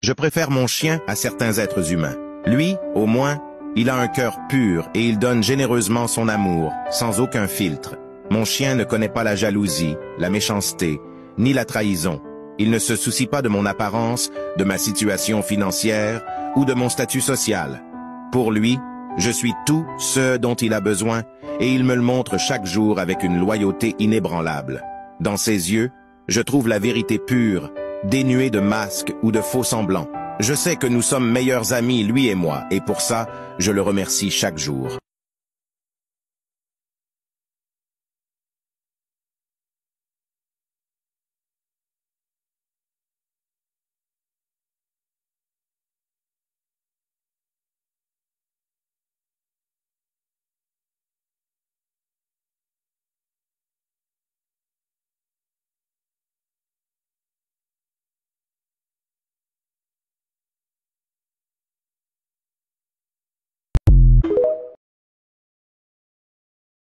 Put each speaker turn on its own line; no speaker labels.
Je préfère mon chien à certains êtres humains. Lui, au moins, il a un cœur pur et il donne généreusement son amour, sans aucun filtre. Mon chien ne connaît pas la jalousie, la méchanceté, ni la trahison. Il ne se soucie pas de mon apparence, de ma situation financière ou de mon statut social. Pour lui, je suis tout ce dont il a besoin et il me le montre chaque jour avec une loyauté inébranlable. Dans ses yeux, je trouve la vérité pure, dénuée de masques ou de faux semblants. Je sais que nous sommes meilleurs amis, lui et moi, et pour ça, je le remercie chaque jour.